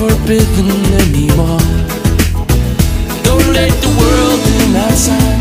forbidden anymore. Don't let the world in outside